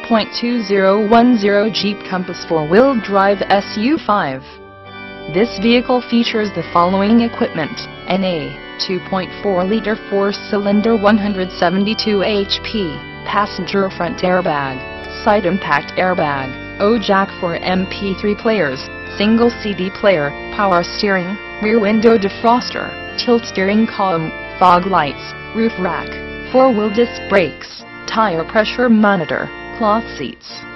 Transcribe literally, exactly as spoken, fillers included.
point two zero one zero Jeep Compass four-wheel drive S U five. This vehicle features the following equipment: an A two point four liter four-cylinder one hundred seventy-two horsepower, passenger front airbag, side impact airbag, O jack for M P three players, single C D player, power steering, rear window defroster, tilt steering column, fog lights, roof rack, four-wheel disc brakes, tire pressure monitor, cloth seats.